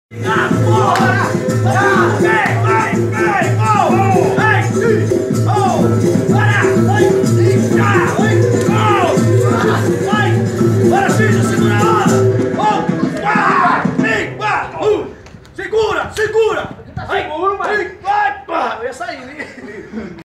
Ah, porra! Ah, vem, vai, vem, oh, vem, oh, vai, bora, Cisa, segura a hora, segura, segura, vai,